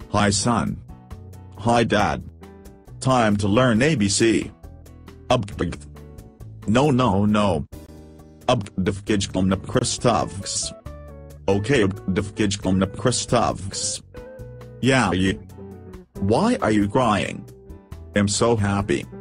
Hi son. Hi dad. Time to learn ABC. No. Kristovs. Okay, Kristovs. Yeah. Why are you crying? I'm so happy.